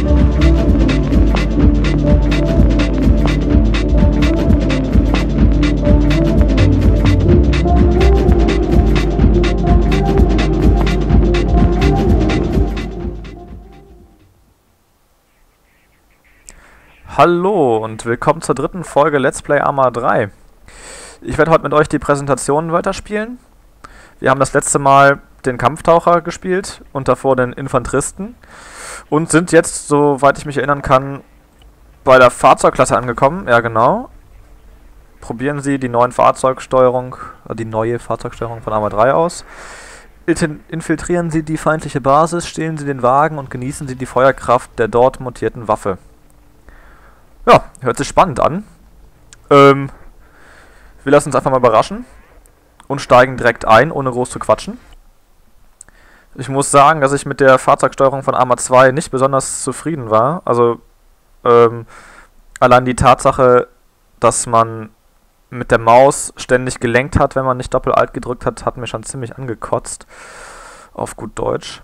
Hallo und willkommen zur dritten Folge Let's Play Arma 3. Ich werde heute mit euch die Präsentation weiterspielen. Wir haben das letzte Mal den Kampftaucher gespielt und davor den Infanteristen und sind jetzt, soweit ich mich erinnern kann, bei der Fahrzeugklasse angekommen. Ja, genau. Probieren Sie die neue Fahrzeugsteuerung von Arma 3 aus. Infiltrieren Sie die feindliche Basis, stehlen Sie den Wagen und genießen Sie die Feuerkraft der dort montierten Waffe. Ja, hört sich spannend an. Wir lassen uns einfach mal überraschen und steigen direkt ein, ohne groß zu quatschen. Ich muss sagen, dass ich mit der Fahrzeugsteuerung von Arma 2 nicht besonders zufrieden war. Also, allein die Tatsache, dass man mit der Maus ständig gelenkt hat, wenn man nicht Doppel-Alt gedrückt hat, hat mir schon ziemlich angekotzt. Auf gut Deutsch.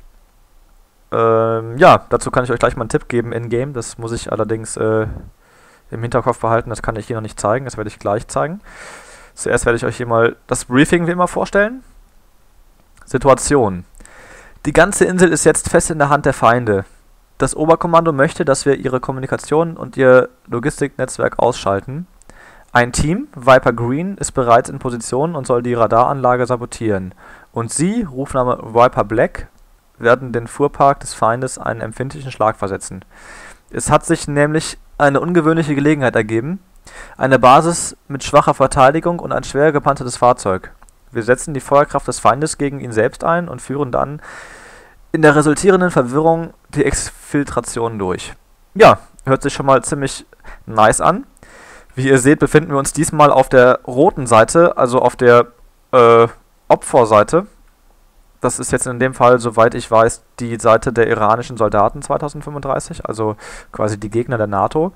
Ja, dazu kann ich euch gleich mal einen Tipp geben in-game. Das muss ich allerdings im Hinterkopf behalten, das kann ich hier noch nicht zeigen, das werde ich gleich zeigen. Zuerst werde ich euch hier mal das Briefing wie immer vorstellen. Situation. Die ganze Insel ist jetzt fest in der Hand der Feinde. Das Oberkommando möchte, dass wir ihre Kommunikation und ihr Logistiknetzwerk ausschalten. Ein Team, Viper Green, ist bereits in Position und soll die Radaranlage sabotieren. Und Sie, Rufname Viper Black, werden den Fuhrpark des Feindes einen empfindlichen Schlag versetzen. Es hat sich nämlich eine ungewöhnliche Gelegenheit ergeben. Eine Basis mit schwacher Verteidigung und ein schwer gepanzertes Fahrzeug. Wir setzen die Feuerkraft des Feindes gegen ihn selbst ein und führen dann in der resultierenden Verwirrung die Exfiltration durch. Ja, hört sich schon mal ziemlich nice an. Wie ihr seht, befinden wir uns diesmal auf der roten Seite, also auf der Opferseite. Das ist jetzt in dem Fall, soweit ich weiß, die Seite der iranischen Soldaten 2035, also quasi die Gegner der NATO.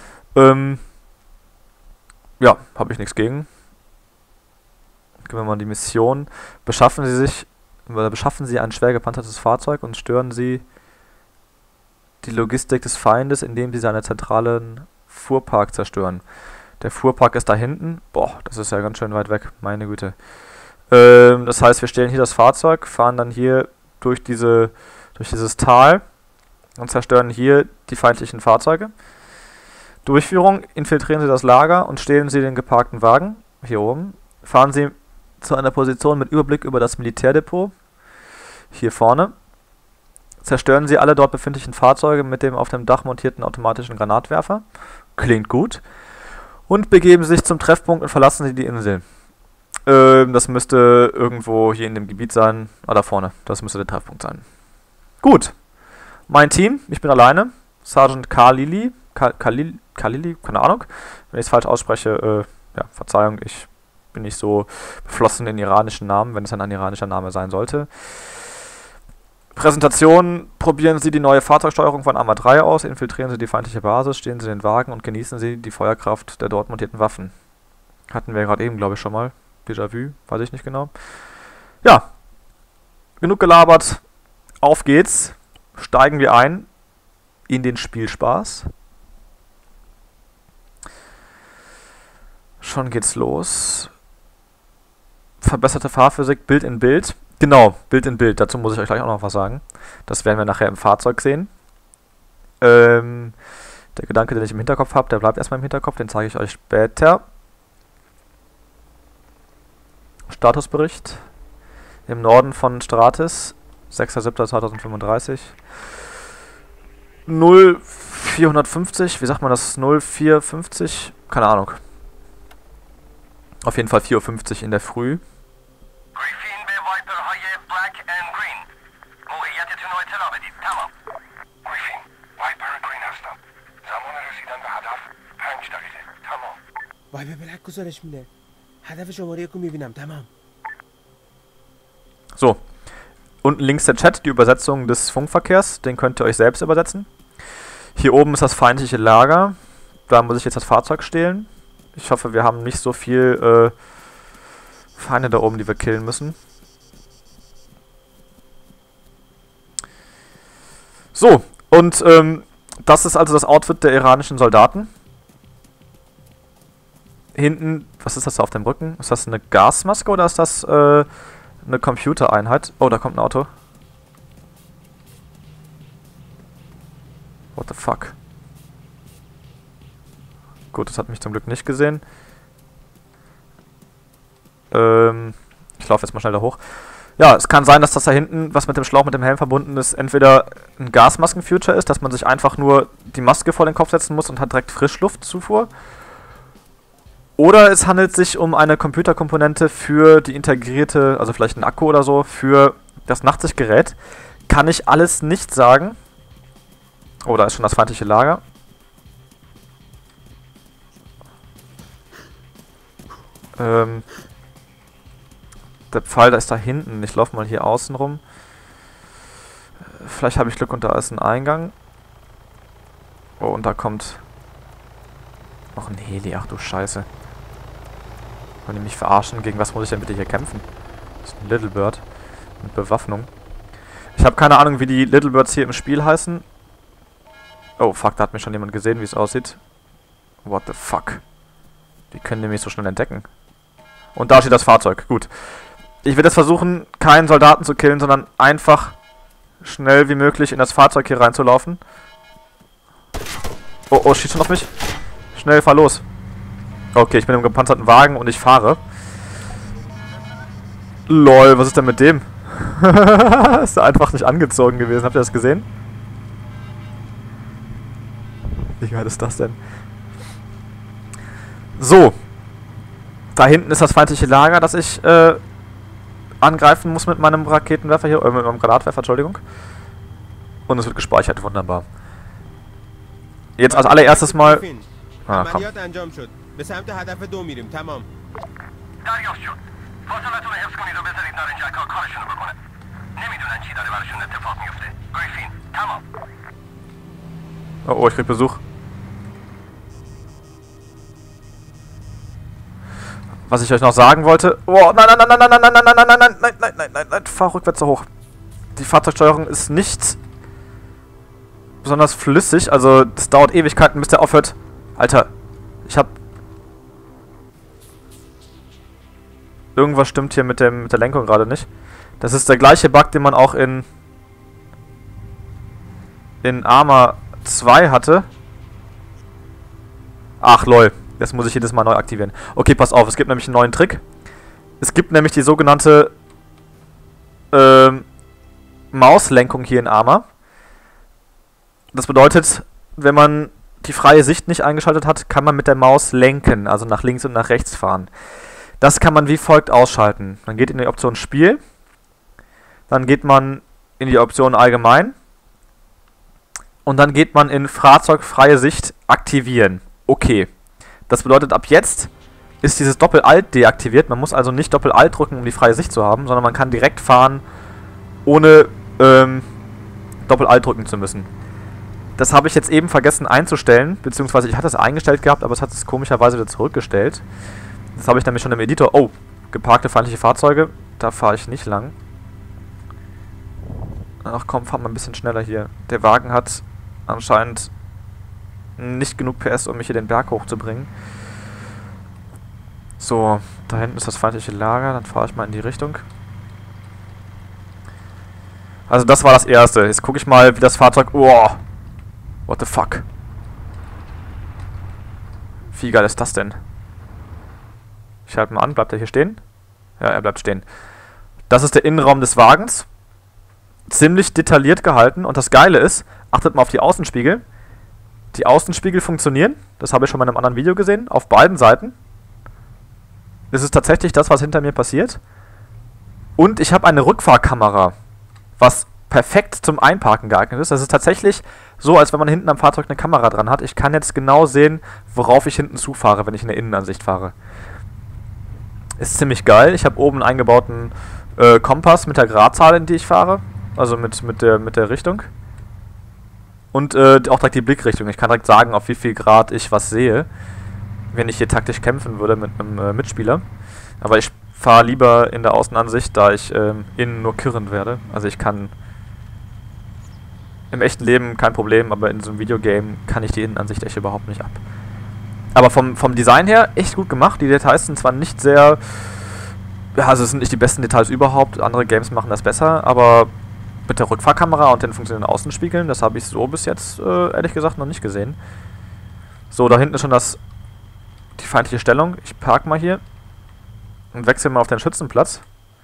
Ja, habe ich nichts gegen. Gehen wir mal in die Mission. Beschaffen Sie ein schwer gepanzertes Fahrzeug und stören Sie die Logistik des Feindes, indem Sie seinen zentralen Fuhrpark zerstören. Der Fuhrpark ist da hinten. Boah, das ist ja ganz schön weit weg, meine Güte. Das heißt, wir stellen hier das Fahrzeug, fahren dann hier durch dieses Tal und zerstören hier die feindlichen Fahrzeuge. Durchführung: Infiltrieren Sie das Lager und stehlen Sie den geparkten Wagen, hier oben. Fahren Sie zu einer Position mit Überblick über das Militärdepot, hier vorne. Zerstören Sie alle dort befindlichen Fahrzeuge mit dem auf dem Dach montierten automatischen Granatwerfer. Klingt gut. Und begeben Sie sich zum Treffpunkt und verlassen Sie die Insel. Das müsste irgendwo hier in dem Gebiet sein. Ah, da vorne. Das müsste der Treffpunkt sein. Gut. Mein Team. Ich bin alleine. Sergeant Khalili. Khalili? Keine Ahnung. Wenn ich es falsch ausspreche, ja, Verzeihung. Ich bin nicht so beflossen in iranischen Namen, wenn es ein iranischer Name sein sollte. Präsentation: Probieren Sie die neue Fahrzeugsteuerung von Arma 3 aus. Infiltrieren Sie die feindliche Basis. Stehen Sie den Wagen und genießen Sie die Feuerkraft der dort montierten Waffen. Hatten wir gerade eben, glaube ich, schon mal. Déjà-vu, weiß ich nicht genau. Ja, genug gelabert. Auf geht's. Steigen wir ein in den Spielspaß. Schon geht's los. Verbesserte Fahrphysik, Bild in Bild. Genau, Bild in Bild. Dazu muss ich euch gleich auch noch was sagen. Das werden wir nachher im Fahrzeug sehen. Der Gedanke, den ich im Hinterkopf habe, der bleibt erstmal im Hinterkopf. Den zeige ich euch später. Statusbericht im Norden von Stratis, 6.7.2035. 0450, wie sagt man das? 0450? Keine Ahnung. Auf jeden Fall 4:50 Uhr in der Früh. So, unten links der Chat, die Übersetzung des Funkverkehrs, den könnt ihr euch selbst übersetzen. Hier oben ist das feindliche Lager, da muss ich jetzt das Fahrzeug stehlen. Ich hoffe, wir haben nicht so viel Feinde da oben, die wir killen müssen. So, und Das ist also das Outfit der iranischen Soldaten. Hinten, was ist das da auf dem Rücken? Ist das eine Gasmaske oder ist das eine Computereinheit? Oh, da kommt ein Auto. What the fuck? Gut, das hat mich zum Glück nicht gesehen. Ich laufe jetzt mal schnell da hoch. Ja, es kann sein, dass das da hinten, was mit dem Schlauch, mit dem Helm verbunden ist, entweder ein Gasmasken-Future ist, dass man sich einfach nur die Maske vor den Kopf setzen muss und hat direkt Frischluftzufuhr. Oder es handelt sich um eine Computerkomponente für die integrierte, also vielleicht ein Akku oder so, für das Nachtsichtgerät. Kann ich alles nicht sagen. Oh, da ist schon das feindliche Lager. Der Pfeil, da ist da hinten. Ich laufe mal hier außen rum. Vielleicht habe ich Glück und da ist ein Eingang. Oh, und da kommt noch ein Heli. Ach du Scheiße. Wollen die mich verarschen? Gegen was muss ich denn bitte hier kämpfen? Das ist ein Little Bird. Mit Bewaffnung. Ich habe keine Ahnung, wie die Little Birds hier im Spiel heißen. Oh, fuck, da hat mich schon jemand gesehen, wie es aussieht. What the fuck? Die können die mich so schnell entdecken. Und da steht das Fahrzeug. Gut. Ich werde jetzt versuchen, keinen Soldaten zu killen, sondern einfach schnell wie möglich in das Fahrzeug hier reinzulaufen. Oh, oh, schießt schon auf mich. Schnell, fahr los. Okay, ich bin im gepanzerten Wagen und ich fahre. Lol, was ist denn mit dem? Ist er einfach nicht angezogen gewesen. Habt ihr das gesehen? Wie geil ist das denn? So. Da hinten ist das feindliche Lager, das ich angreifen muss mit meinem Raketenwerfer hier, mit meinem Granatwerfer, Entschuldigung. Und es wird gespeichert, wunderbar. Jetzt als allererstes mal... Ah, komm. Oh, oh, ich krieg Besuch. Was ich euch noch sagen wollte... Oh, nein, nein, nein, nein, nein, nein, nein, nein, nein, nein, nein, nein, nein, nein, nein, fahr rückwärts so hoch. Die Fahrzeugsteuerung ist nicht besonders flüssig, also das dauert Ewigkeiten, bis der aufhört. Alter, ich hab... Irgendwas stimmt hier mit der Lenkung gerade nicht. Das ist der gleiche Bug, den man auch in Arma 2 hatte. Ach lol, das muss ich jedes Mal neu aktivieren. Okay, pass auf, es gibt nämlich einen neuen Trick. Es gibt nämlich die sogenannte Mauslenkung hier in Arma. Das bedeutet, wenn man die freie Sicht nicht eingeschaltet hat, kann man mit der Maus lenken, also nach links und nach rechts fahren. Das kann man wie folgt ausschalten. Man geht in die Option Spiel, dann geht man in die Option Allgemein und dann geht man in Fahrzeug freie Sicht aktivieren. Okay. Das bedeutet, ab jetzt ist dieses Doppel-Alt deaktiviert. Man muss also nicht Doppel-Alt drücken, um die freie Sicht zu haben, sondern man kann direkt fahren, ohne Doppel-Alt drücken zu müssen. Das habe ich jetzt eben vergessen einzustellen, beziehungsweise ich hatte es eingestellt gehabt, aber es hat es komischerweise wieder zurückgestellt. Das habe ich nämlich schon im Editor. Oh, geparkte feindliche Fahrzeuge. Da fahre ich nicht lang. Ach komm, fahr mal ein bisschen schneller hier. Der Wagen hat anscheinend nicht genug PS, um mich hier den Berg hochzubringen. So, da hinten ist das feindliche Lager. Dann fahre ich mal in die Richtung. Also das war das erste. Jetzt gucke ich mal, wie das Fahrzeug... Oh, what the fuck? Wie geil ist das denn? Ich halte mal an. Bleibt er hier stehen? Ja, er bleibt stehen. Das ist der Innenraum des Wagens. Ziemlich detailliert gehalten. Und das Geile ist, achtet mal auf die Außenspiegel. Die Außenspiegel funktionieren. Das habe ich schon mal in einem anderen Video gesehen. Auf beiden Seiten. Das ist tatsächlich das, was hinter mir passiert. Und ich habe eine Rückfahrkamera, was perfekt zum Einparken geeignet ist. Das ist tatsächlich so, als wenn man hinten am Fahrzeug eine Kamera dran hat. Ich kann jetzt genau sehen, worauf ich hinten zufahre, wenn ich in der Innenansicht fahre. Ist ziemlich geil. Ich habe oben einen eingebauten Kompass mit der Gradzahl, in die ich fahre. Also mit der Richtung. Und auch direkt die Blickrichtung. Ich kann direkt sagen, auf wie viel Grad ich was sehe, wenn ich hier taktisch kämpfen würde mit einem Mitspieler. Aber ich fahre lieber in der Außenansicht, da ich innen nur kirren werde. Also ich kann im echten Leben kein Problem, aber in so einem Videogame kann ich die Innenansicht echt überhaupt nicht ab. Aber vom Design her echt gut gemacht. Die Details sind zwar nicht sehr... Ja, also es sind nicht die besten Details überhaupt. Andere Games machen das besser, aber mit der Rückfahrkamera und den funktionierenden Außenspiegeln, das habe ich so bis jetzt, ehrlich gesagt, noch nicht gesehen. So, da hinten ist schon die feindliche Stellung. Ich park mal hier und wechsle mal auf den Schützenplatz.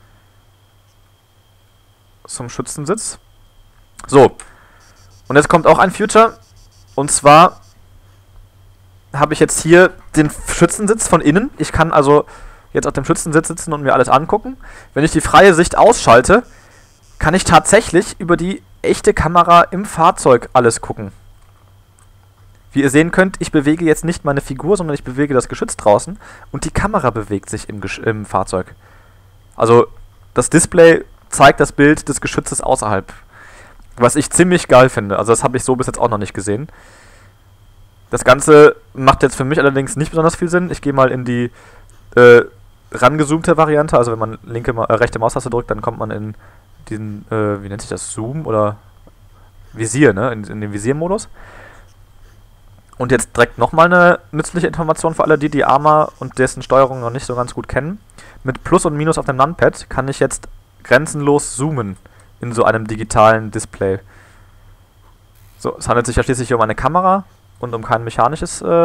Zum Schützensitz. So. Und jetzt kommt auch ein Future. Und zwar habe ich jetzt hier den Schützensitz von innen. Ich kann also jetzt auf dem Schützensitz sitzen und mir alles angucken. Wenn ich die freie Sicht ausschalte, kann ich tatsächlich über die echte Kamera im Fahrzeug alles gucken. Wie ihr sehen könnt, ich bewege jetzt nicht meine Figur, sondern ich bewege das Geschütz draußen und die Kamera bewegt sich im Fahrzeug. Also das Display zeigt das Bild des Geschützes außerhalb. Was ich ziemlich geil finde. Also das habe ich so bis jetzt auch noch nicht gesehen. Das Ganze macht jetzt für mich allerdings nicht besonders viel Sinn. Ich gehe mal in die rangezoomte Variante. Also wenn man rechte Maustaste drückt, dann kommt man in diesen, wie nennt sich das, Zoom oder Visier, ne? In den Visiermodus. Und jetzt direkt nochmal eine nützliche Information für alle, die Arma und dessen Steuerung noch nicht so ganz gut kennen. Mit Plus und Minus auf dem Numpad kann ich jetzt grenzenlos zoomen in so einem digitalen Display. So, es handelt sich ja schließlich um eine Kamera und um keine mechanische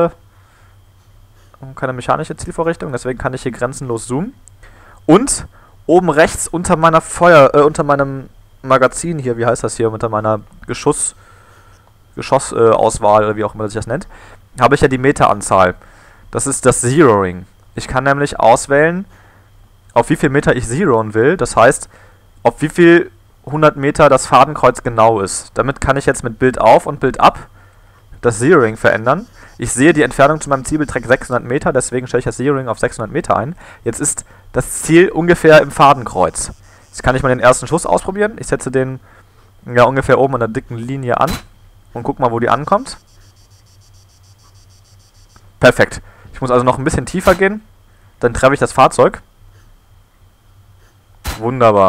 Zielvorrichtung, deswegen kann ich hier grenzenlos zoomen. Und oben rechts unter meiner unter meinem Magazin hier, wie heißt das hier, unter meiner Geschossauswahl oder wie auch immer sich das nennt, habe ich ja die Meteranzahl. Das ist das Zeroing. Ich kann nämlich auswählen, auf wie viel Meter ich zeroen will. Das heißt, auf wie viel 100 Meter das Fadenkreuz genau ist. Damit kann ich jetzt mit Bild auf und Bild ab das Zeroing verändern. Ich sehe, die Entfernung zu meinem Ziel beträgt 600 Meter, deswegen stelle ich das Zeroing auf 600 Meter ein. Jetzt ist das Ziel ungefähr im Fadenkreuz. Jetzt kann ich mal den ersten Schuss ausprobieren. Ich setze den ja ungefähr oben an der dicken Linie an und guck mal, wo die ankommt. Perfekt. Ich muss also noch ein bisschen tiefer gehen. Dann treffe ich das Fahrzeug. Wunderbar.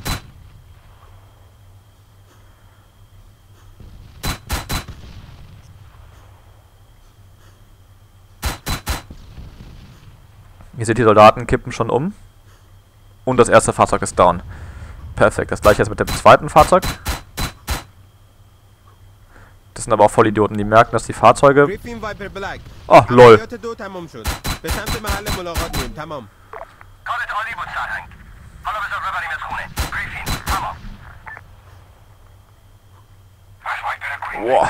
Ihr seht, die Soldaten kippen schon um. Und das erste Fahrzeug ist down. Perfekt. Das gleiche jetzt mit dem zweiten Fahrzeug. Das sind aber auch Vollidioten, die merken, dass die Fahrzeuge... Oh, lol. Wow.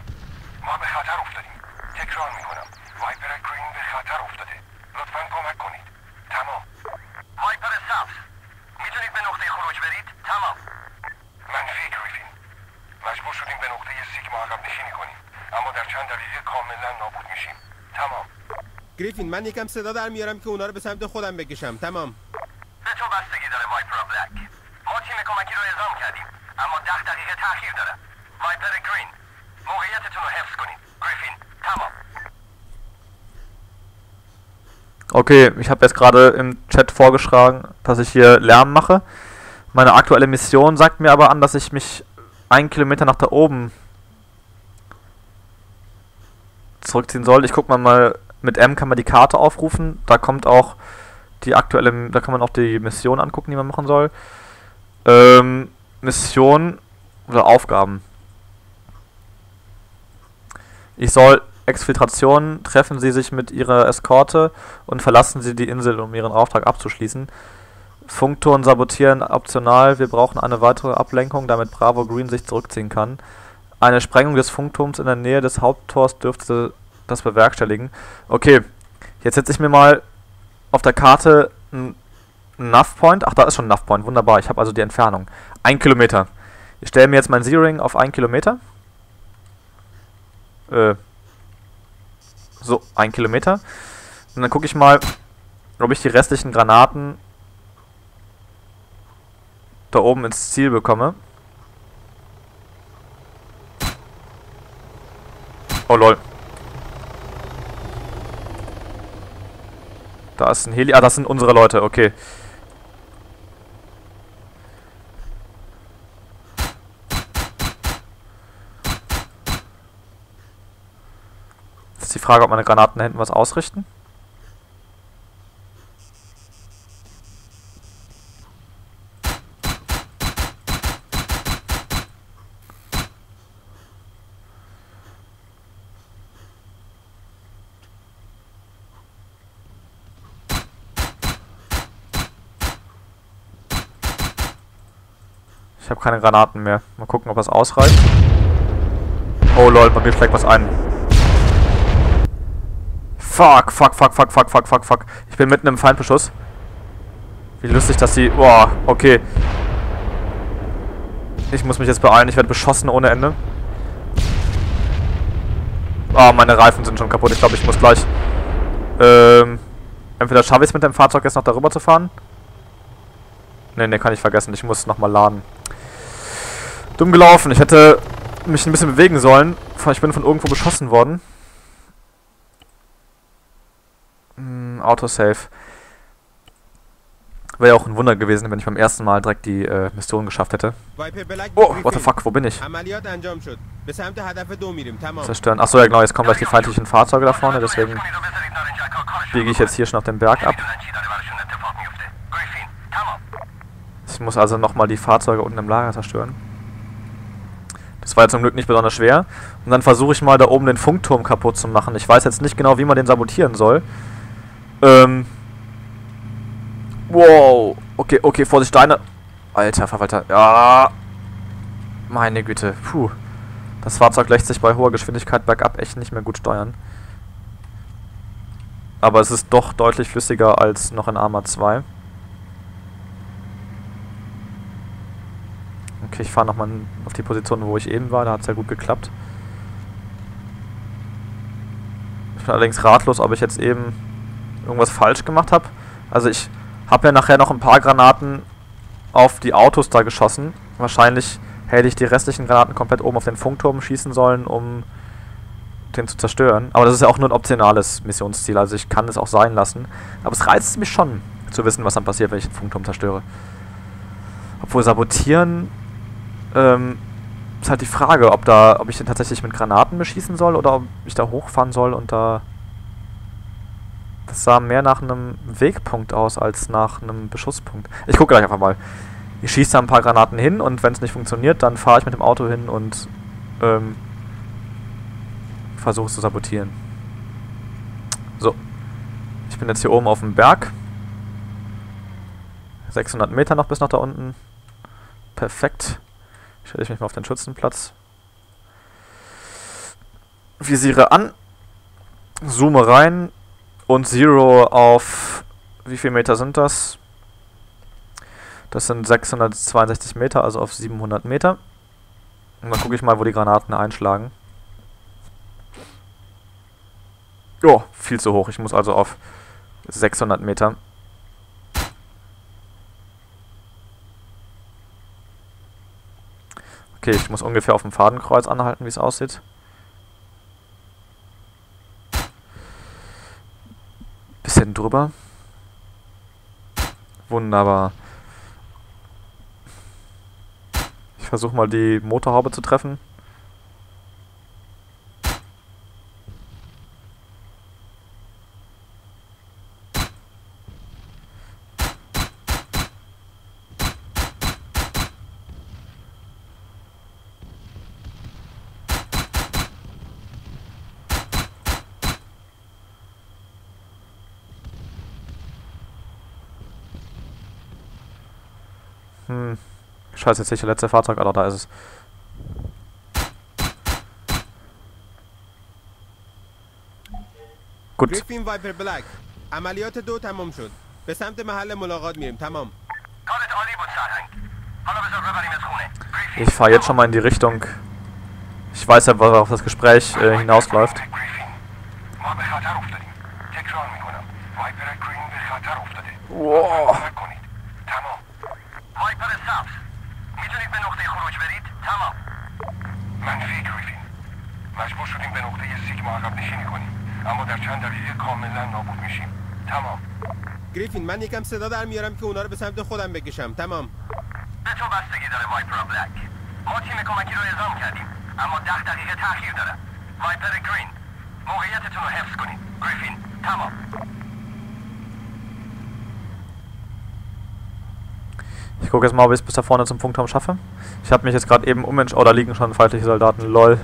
گریفین من یکم صدا در میارم که اونا رو به سمت خودم بکشم. تمام. به تو بستگی داره وایپر بلک. ما تیم کمکی رو اعزام کردیم اما 10 دقیقه تأخیر داره. وایپر گرین موقعیتتون رو حفظ کنید. گریفین تمام. Okay, ich habe jetzt gerade im Chat vorgeschlagen, dass ich hier Lärm mache. Meine aktuelle Mission sagt mir aber an, dass ich mich 1 Kilometer nach da oben zurückziehen soll. Ich guck mal, mit M kann man die Karte aufrufen. Da kommt auch die aktuelle, da kann man auch die Mission angucken, die man machen soll. Mission oder Aufgaben. Ich soll Exfiltration, treffen Sie sich mit Ihrer Eskorte und verlassen Sie die Insel, um Ihren Auftrag abzuschließen. Funkturm sabotieren optional. Wir brauchen eine weitere Ablenkung, damit Bravo Green sich zurückziehen kann. Eine Sprengung des Funkturms in der Nähe des Haupttors dürfte das bewerkstelligen. Okay, jetzt setze ich mir mal auf der Karte einen Nav-Point. Ach, da ist schon ein Nav-Point. Wunderbar, ich habe also die Entfernung. 1 Kilometer. Ich stelle mir jetzt mein Zeroing auf 1 Kilometer. So, 1 Kilometer. Und dann gucke ich mal, ob ich die restlichen Granaten da oben ins Ziel bekomme. Oh lol. Da ist ein Heli. Ah, das sind unsere Leute, okay. Jetzt ist die Frage, ob meine Granaten da hinten was ausrichten. Ich habe keine Granaten mehr. Mal gucken, ob das ausreicht. Oh lol, bei mir schlägt was ein. Fuck. Ich bin mitten im Feindbeschuss. Wie lustig, dass die... Boah, okay. Ich muss mich jetzt beeilen. Ich werde beschossen ohne Ende. Ah, meine Reifen sind schon kaputt. Ich glaube, ich muss gleich... entweder schaffe ich es mit dem Fahrzeug jetzt noch darüber zu fahren. Ne, kann ich vergessen. Ich muss nochmal laden. Dumm gelaufen. Ich hätte mich ein bisschen bewegen sollen. Ich bin von irgendwo beschossen worden. Autosave. Wäre ja auch ein Wunder gewesen, wenn ich beim ersten Mal direkt die Mission geschafft hätte. Oh, what the fuck, wo bin ich? Zerstören. Achso, ja genau, jetzt kommen gleich die feindlichen Fahrzeuge da vorne, deswegen biege ich jetzt hier schon auf den Berg ab. Ich muss also nochmal die Fahrzeuge unten im Lager zerstören. Das war ja zum Glück nicht besonders schwer. Und dann versuche ich mal da oben den Funkturm kaputt zu machen. Ich weiß jetzt nicht genau, wie man den sabotieren soll. Wow. Okay, Vorsicht, Steine. Alter Verwalter. Ja. Meine Güte. Puh. Das Fahrzeug lässt sich bei hoher Geschwindigkeit bergab echt nicht mehr gut steuern. Aber es ist doch deutlich flüssiger als noch in Arma 2. Okay, ich fahre nochmal auf die Position, wo ich eben war. Da hat es ja gut geklappt. Ich bin allerdings ratlos, ob ich jetzt eben irgendwas falsch gemacht habe. Also ich habe ja nachher noch ein paar Granaten auf die Autos da geschossen. Wahrscheinlich hätte ich die restlichen Granaten komplett oben auf den Funkturm schießen sollen, um den zu zerstören. Aber das ist ja auch nur ein optionales Missionsziel. Also ich kann es auch sein lassen. Aber es reizt mich schon, zu wissen, was dann passiert, wenn ich den Funkturm zerstöre. Obwohl sabotieren... ist halt die Frage, ob ich den tatsächlich mit Granaten beschießen soll oder ob ich da hochfahren soll und da... Das sah mehr nach einem Wegpunkt aus als nach einem Beschusspunkt. Ich gucke gleich einfach mal. Ich schieße da ein paar Granaten hin und wenn es nicht funktioniert, dann fahre ich mit dem Auto hin und versuche es zu sabotieren. So. Ich bin jetzt hier oben auf dem Berg. 600 Meter noch bis nach da unten. Perfekt. Stelle ich mich mal auf den Schützenplatz. Visiere an. Zoome rein. Und Zero auf... Wie viele Meter sind das? Das sind 662 Meter, also auf 700 Meter. Und dann gucke ich mal, wo die Granaten einschlagen. Oh, viel zu hoch. Ich muss also auf 600 Meter. Okay, ich muss ungefähr auf dem Fadenkreuz anhalten, wie es aussieht. Bisschen drüber. Wunderbar. Ich versuche mal die Motorhaube zu treffen. Scheiße, jetzt sehe ich das letzte Fahrzeug, Alter, da ist es. Gut. Griffin Viper Black. عملیات 2 تمام شد. به سمت محل ملاقات میریم. تمام. کارت عالی بود سرهنگ. حالا بذار ببریمت خونه. Ich fahre jetzt schon mal in die Richtung. Ich weiß ja, worauf das Gespräch hinausläuft. Wow. میتونید به نقطه خروج برید؟ تمام. منفی گریفین. مجبور شدیم به نقطه سیگما عقب نشینی کنیم. اما در چند دقیقه کاملا نابود میشیم. تمام. گریفین من یکم صدا در میارم که اونا رو به سمت خودم بکشم. تمام. به تو بستگی داره وایپر بلک. ما تیم کمکی رو اعزام کردیم. اما 10 دقیقه تأخیر داره. وایپر گرین. موقعیتتون رو حفظ کنید. گریفین تمام. Ich gucke jetzt mal, ob ich es bis da vorne zum Funkturm schaffe. Ich habe mich jetzt gerade eben umentschieden. Oh, da liegen schon feindliche Soldaten. Lol.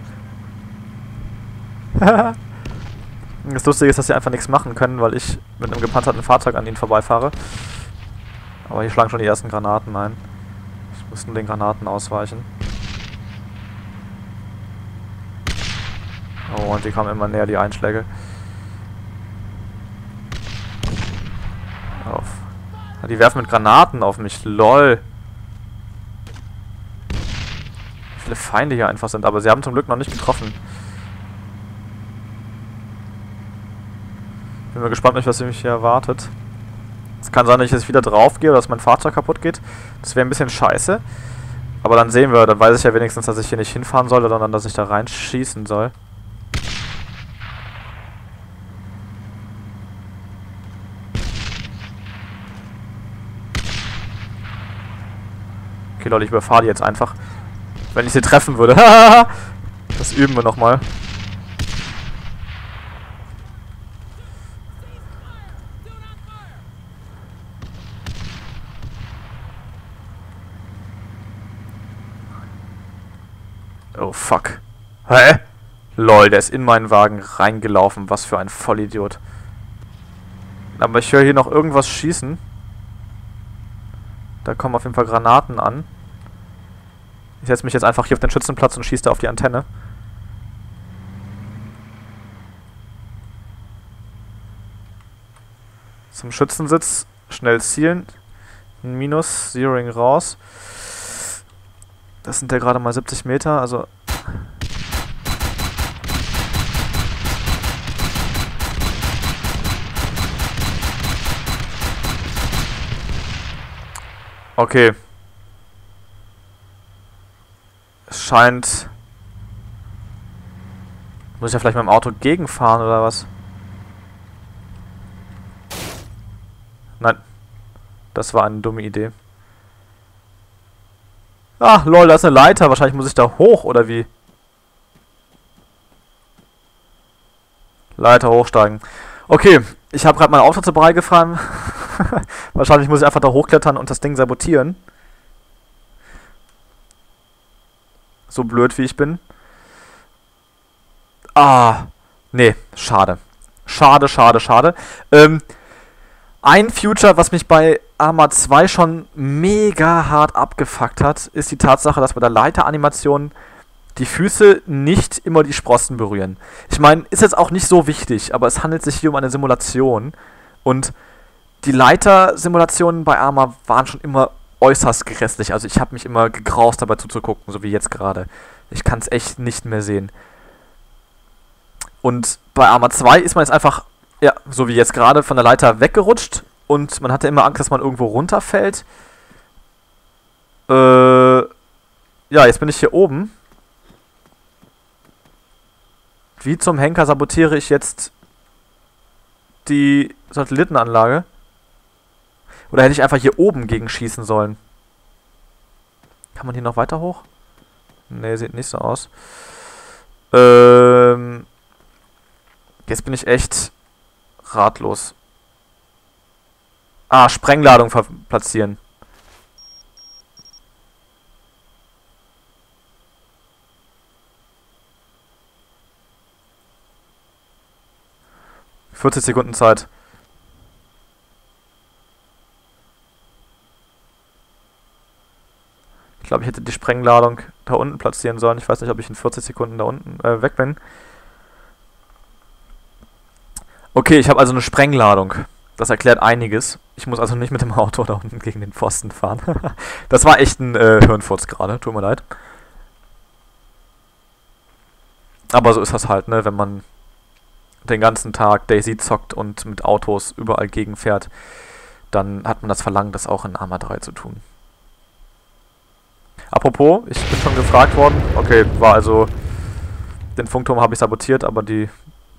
Das Lustige ist, dass sie einfach nichts machen können, weil ich mit einem gepanzerten Fahrzeug an ihnen vorbeifahre. Aber hier schlagen schon die ersten Granaten ein. Ich muss nur den Granaten ausweichen. Oh, und die kommen immer näher, die Einschläge. Auf. Die werfen mit Granaten auf mich. LOL. Wie viele Feinde hier einfach sind. Aber sie haben zum Glück noch nicht getroffen. Bin mal gespannt, was mich hier erwartet. Es kann sein, dass ich jetzt wieder drauf gehe oder dass mein Fahrzeug kaputt geht. Das wäre ein bisschen scheiße. Aber dann sehen wir, dann weiß ich ja wenigstens, dass ich hier nicht hinfahren soll, sondern dass ich da reinschießen soll. Okay, Leute, ich überfahre die jetzt einfach. Wenn ich sie treffen würde. Das üben wir nochmal. Oh, fuck. Hä? Lol, der ist in meinen Wagen reingelaufen. Was für ein Vollidiot. Aber ich höre hier noch irgendwas schießen. Da kommen auf jeden Fall Granaten an. Ich setze mich jetzt einfach hier auf den Schützenplatz und schieße da auf die Antenne. Zum Schützensitz. Schnell zielen. Ein Minus. Zeroing raus. Das sind ja gerade mal 70 Meter, also... Okay. Es scheint... Muss ich ja vielleicht mit dem Auto gegenfahren oder was? Nein. Das war eine dumme Idee. Ah, lol, da ist eine Leiter. Wahrscheinlich muss ich da hoch, oder wie? Leiter hochsteigen. Okay, ich habe gerade mein Auto zu Brei gefahren. Wahrscheinlich muss ich einfach da hochklettern und das Ding sabotieren. So blöd wie ich bin. Ah, nee, schade. Schade, schade, schade. Ein Future, was mich bei Arma 2 schon mega hart abgefuckt hat, ist die Tatsache, dass bei der Leiteranimation die Füße nicht immer die Sprossen berühren. Ich meine, ist jetzt auch nicht so wichtig, aber es handelt sich hier um eine Simulation und die Leitersimulationen bei Arma waren schon immer äußerst grässlich. Also ich habe mich immer gegraust, dabei zuzugucken, so wie jetzt gerade. Ich kann es echt nicht mehr sehen. Und bei Arma 2 ist man jetzt einfach, ja, so wie jetzt gerade, von der Leiter weggerutscht. Und man hatte immer Angst, dass man irgendwo runterfällt. Ja, jetzt bin ich hier oben. Wie zum Henker sabotiere ich jetzt die Satellitenanlage? Oder hätte ich einfach hier oben gegen schießen sollen? Kann man hier noch weiter hoch? Ne, sieht nicht so aus. Jetzt bin ich echt ratlos. Ah, Sprengladung platzieren. ...40 Sekunden Zeit. Ich glaube, ich hätte die Sprengladung da unten platzieren sollen. Ich weiß nicht, ob ich in 40 Sekunden da unten weg bin. Okay, ich habe also eine Sprengladung. Das erklärt einiges. Ich muss also nicht mit dem Auto da unten gegen den Pfosten fahren. Das war echt ein Hirnfurz gerade. Tut mir leid. Aber so ist das halt, ne? Wenn man den ganzen Tag DayZ zockt und mit Autos überall gegenfährt, dann hat man das Verlangen, das auch in Arma 3 zu tun. Apropos, ich bin schon gefragt worden. Okay, war also... Den Funkturm habe ich sabotiert, aber die...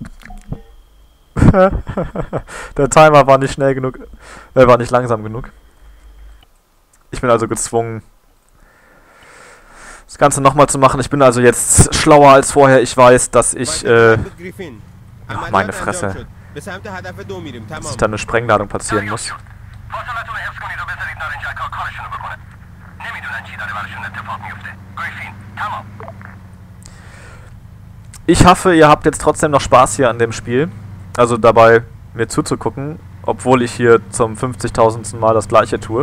Der Timer war nicht schnell genug, war nicht langsam genug. Ich bin also gezwungen, das Ganze nochmal zu machen. Ich bin also jetzt schlauer als vorher. Ich weiß, dass ich, ach, meine Fresse, dass da eine Sprengladung passieren muss. Ich hoffe, ihr habt jetzt trotzdem noch Spaß hier an dem Spiel. Also dabei, mir zuzugucken, obwohl ich hier zum 50.000. Mal das gleiche tue.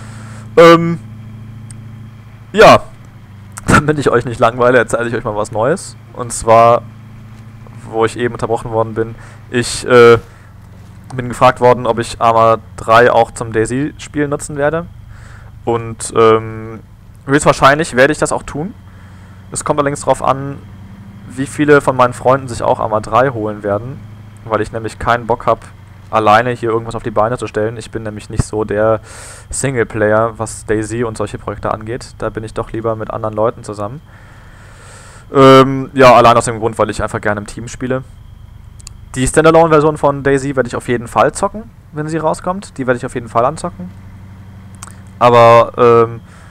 Ja, damit ich euch nicht langweile, erzähle ich euch mal was Neues. Und zwar, wo ich eben unterbrochen worden bin, ich bin gefragt worden, ob ich Arma 3 auch zum DayZ-Spiel nutzen werde. Und höchstwahrscheinlich werde ich das auch tun. Es kommt allerdings darauf an, wie viele von meinen Freunden sich auch Arma 3 holen werden, weil ich nämlich keinen Bock habe, alleine hier irgendwas auf die Beine zu stellen. Ich bin nämlich nicht so der Singleplayer, was DayZ und solche Projekte angeht. Da bin ich doch lieber mit anderen Leuten zusammen. Ja, allein aus dem Grund, weil ich einfach gerne im Team spiele. Die Standalone-Version von DayZ werde ich auf jeden Fall zocken, wenn sie rauskommt. Die werde ich auf jeden Fall anzocken. Aber,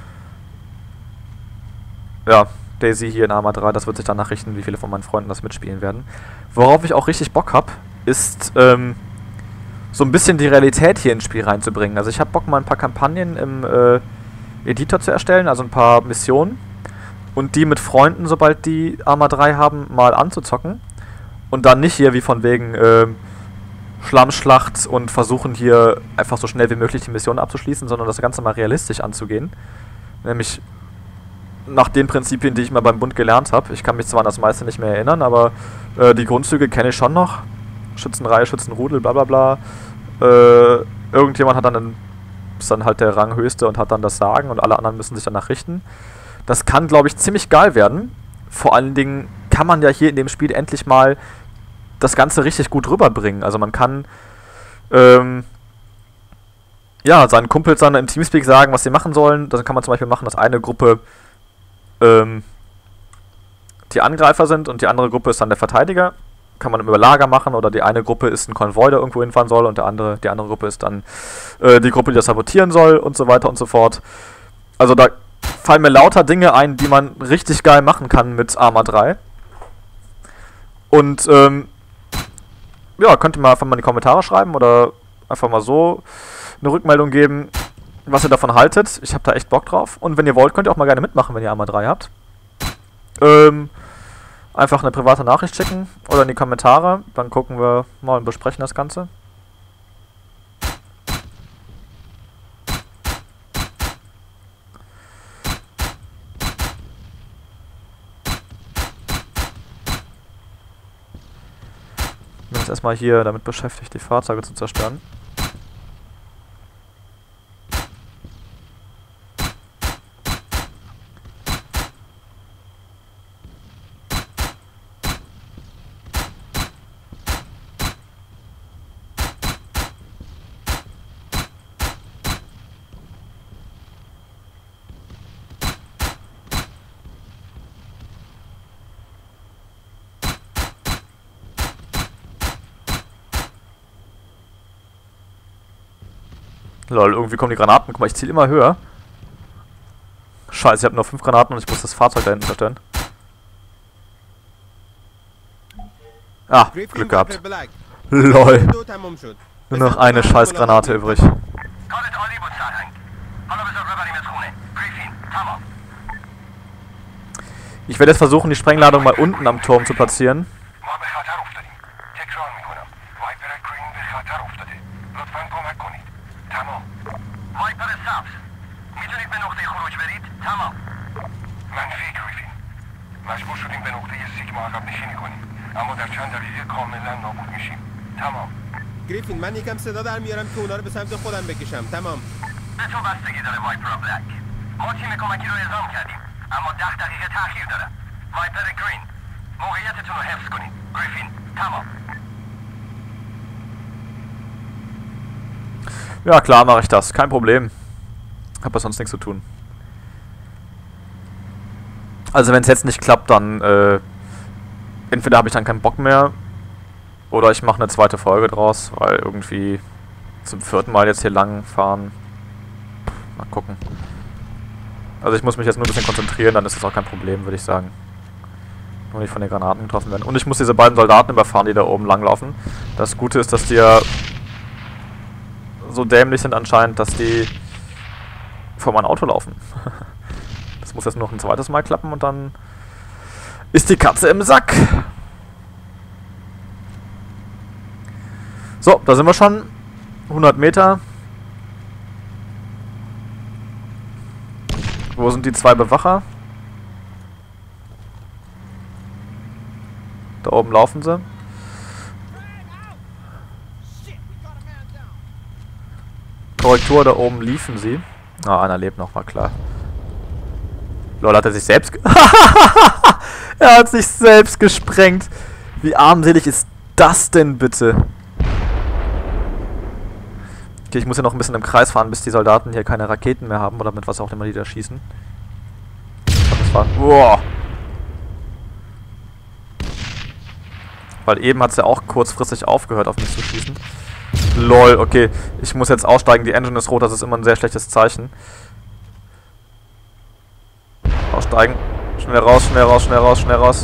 ja, DayZ hier in Arma 3, das wird sich dann nachrichten, wie viele von meinen Freunden das mitspielen werden. Worauf ich auch richtig Bock habe, ist so ein bisschen die Realität hier ins Spiel reinzubringen. Also ich habe Bock, mal ein paar Kampagnen im Editor zu erstellen, also ein paar Missionen. Und die mit Freunden, sobald die Arma 3 haben, mal anzuzocken. Und dann nicht hier wie von wegen Schlammschlacht und versuchen hier einfach so schnell wie möglich die Mission abzuschließen, sondern das Ganze mal realistisch anzugehen. Nämlich nach den Prinzipien, die ich mal beim Bund gelernt habe. Ich kann mich zwar an das meiste nicht mehr erinnern, aber die Grundzüge kenne ich schon noch. Schützenreihe, Schützenrudel, bla bla bla. Irgendjemand hat dann ist dann halt der Ranghöchste und hat dann das Sagen und alle anderen müssen sich danach richten. Das kann, glaube ich, ziemlich geil werden. Vor allen Dingen kann man ja hier in dem Spiel endlich mal das Ganze richtig gut rüberbringen. Also man kann ja, seinen Kumpels dann im Teamspeak sagen, was sie machen sollen. Dann kann man zum Beispiel machen, dass eine Gruppe die Angreifer sind und die andere Gruppe ist dann der Verteidiger. Kann man im Überlager machen, oder die eine Gruppe ist ein Konvoi, der irgendwo hinfahren soll, und die andere Gruppe ist dann die Gruppe, die das sabotieren soll, und so weiter und so fort. Also da fallen mir lauter Dinge ein, die man richtig geil machen kann mit Arma 3. Und ja, könnt ihr mal einfach mal in die Kommentare schreiben oder einfach mal so eine Rückmeldung geben, was ihr davon haltet. Ich habe da echt Bock drauf. Und wenn ihr wollt, könnt ihr auch mal gerne mitmachen, wenn ihr Arma 3 habt. Einfach eine private Nachricht schicken oder in die Kommentare. Dann gucken wir mal und besprechen das Ganze. Ich bin jetzt erstmal hier damit beschäftigt, die Fahrzeuge zu zerstören. Lol, irgendwie kommen die Granaten. Guck mal, ich ziele immer höher. Scheiße, ich habe nur 5 Granaten und ich muss das Fahrzeug da hinten zerstören. Ah, Glück gehabt. Lol. Nur noch eine scheiß Granate übrig. Ich werde jetzt versuchen, die Sprengladung mal unten am Turm zu platzieren. مجبور شدیم به نقطه سیگما عقب نشینی کنیم، اما در چند دقیقه کاملا نابود میشیم. تمام. گریفین، من یکم صدا در میارم که اونا رو به سمت خودم بکشم. تمام. به تو بستگی داره وایپر بلک. ما تیم کمکی رو اعزام کردیم، اما 10 دقیقه تأخیر داره. وایپر گرین، موقعیتتون رو حفظ کنید. گریفین، تمام. Ja, klar mache ich das. Kein Problem. Hab ja sonst nichts zu tun. Also wenn es jetzt nicht klappt, dann entweder habe ich dann keinen Bock mehr oder ich mache eine zweite Folge draus, weil irgendwie zum 4. Mal jetzt hier lang fahren. Mal gucken. Also ich muss mich jetzt nur ein bisschen konzentrieren, dann ist das auch kein Problem, würde ich sagen. Nur nicht von den Granaten getroffen werden. Und ich muss diese beiden Soldaten überfahren, die da oben langlaufen. Das Gute ist, dass die ja so dämlich sind anscheinend, dass die vor mein Auto laufen. Das muss jetzt noch ein zweites Mal klappen und dann ist die Katze im Sack. So, da sind wir schon. 100 Meter. Wo sind die zwei Bewacher? Da oben laufen sie. Korrektur, da oben liefen sie. Ah, einer lebt noch, war klar. Lol, hat er sich selbst... Er hat sich selbst gesprengt. Wie armselig ist das denn bitte? Okay, ich muss ja noch ein bisschen im Kreis fahren, bis die Soldaten hier keine Raketen mehr haben. Oder mit was auch immer die da schießen. Das war... Boah. Weil eben hat es ja auch kurzfristig aufgehört, auf mich zu schießen. Lol, okay. Ich muss jetzt aussteigen. Die Engine ist rot, das ist immer ein sehr schlechtes Zeichen. Aussteigen. Schnell raus, schnell raus, schnell raus, schnell raus.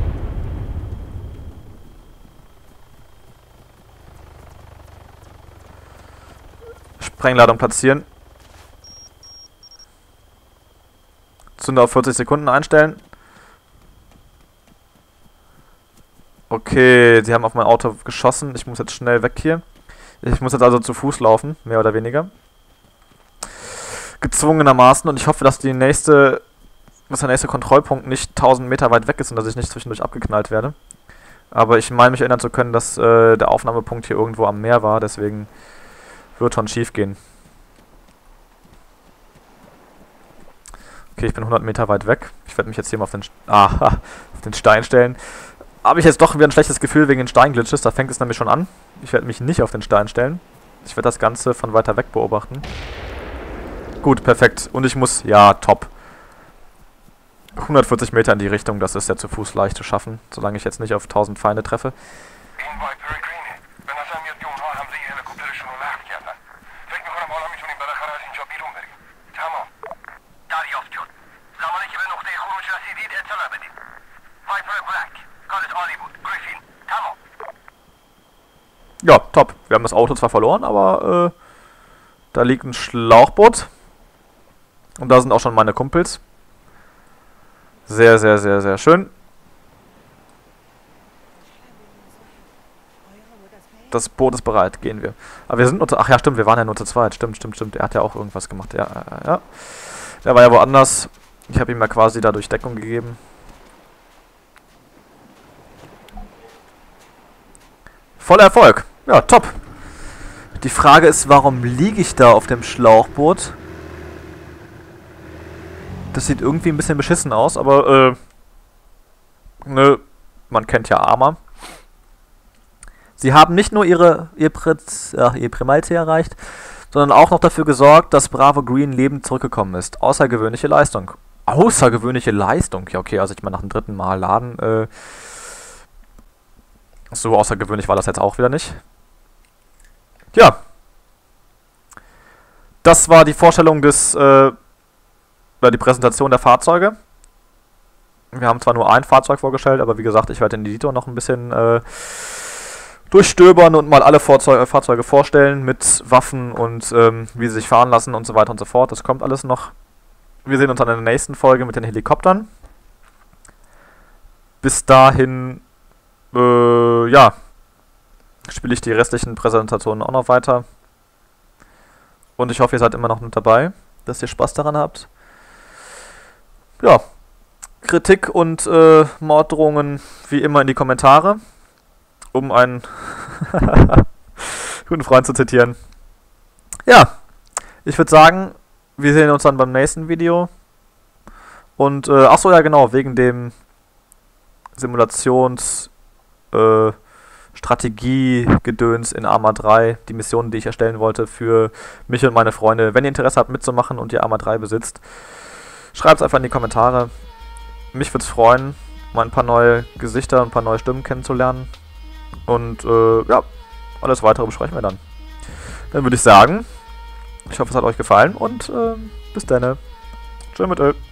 Sprengladung platzieren. Zünder auf 40 Sekunden einstellen. Okay, sie haben auf mein Auto geschossen. Ich muss jetzt schnell weg hier. Ich muss jetzt also zu Fuß laufen, mehr oder weniger. Gezwungenermaßen. Und ich hoffe, dass der nächste Kontrollpunkt nicht 1000 Meter weit weg ist und dass ich nicht zwischendurch abgeknallt werde. Aber ich meine mich erinnern zu können, dass der Aufnahmepunkt hier irgendwo am Meer war. Deswegen wird schon schief gehen. Okay, ich bin 100 Meter weit weg. Ich werde mich jetzt hier mal auf den Stein stellen. Habe ich jetzt doch wieder ein schlechtes Gefühl wegen den Steinglitches. Da fängt es nämlich schon an. Ich werde mich nicht auf den Stein stellen. Ich werde das Ganze von weiter weg beobachten. Gut, perfekt. Und ich muss... Ja, top. 140 Meter in die Richtung. Das ist ja zu Fuß leicht zu schaffen. Solange ich jetzt nicht auf 1000 Feinde treffe. Ja, top. Wir haben das Auto zwar verloren, aber da liegt ein Schlauchboot. Und da sind auch schon meine Kumpels. Sehr, sehr, sehr, sehr schön. Das Boot ist bereit, gehen wir. Aber wir sind nur zu... Ach ja, stimmt, wir waren ja nur zu zweit. Stimmt, stimmt, stimmt. Er hat ja auch irgendwas gemacht. Ja, ja. Der war ja woanders. Ich habe ihm ja quasi dadurch Deckung gegeben. Voller Erfolg. Ja, top. Die Frage ist, warum liege ich da auf dem Schlauchboot? Das sieht irgendwie ein bisschen beschissen aus, aber, ne, man kennt ja Arma. Sie haben nicht nur ihr Primalziel erreicht, sondern auch noch dafür gesorgt, dass Bravo Green lebend zurückgekommen ist. Außergewöhnliche Leistung. Außergewöhnliche Leistung? Ja, okay, also ich meine nach dem dritten Mal laden, so außergewöhnlich war das jetzt auch wieder nicht. Ja. Das war die Vorstellung des, die Präsentation der Fahrzeuge. Wir haben zwar nur ein Fahrzeug vorgestellt, aber wie gesagt, ich werde den Editor noch ein bisschen durchstöbern und mal alle Fahrzeuge vorstellen mit Waffen und wie sie sich fahren lassen und so weiter und so fort. Das kommt alles noch. Wir sehen uns dann in der nächsten Folge mit den Helikoptern. Bis dahin, ja, spiele ich die restlichen Präsentationen auch noch weiter. Und ich hoffe, ihr seid immer noch mit dabei, dass ihr Spaß daran habt. Ja, Kritik und Morddrohungen wie immer in die Kommentare, um einen guten Freund zu zitieren. Ja, ich würde sagen, wir sehen uns dann beim nächsten Video. Und, achso, ja genau, wegen dem Strategie-Gedöns in Arma 3, die Missionen, die ich erstellen wollte für mich und meine Freunde. Wenn ihr Interesse habt mitzumachen und ihr Arma 3 besitzt, schreibt es einfach in die Kommentare. Mich würde es freuen, mal ein paar neue Gesichter und ein paar neue Stimmen kennenzulernen. Und ja, alles weitere besprechen wir dann. Dann würde ich sagen, ich hoffe, es hat euch gefallen und bis dann. Tschö mit Ö.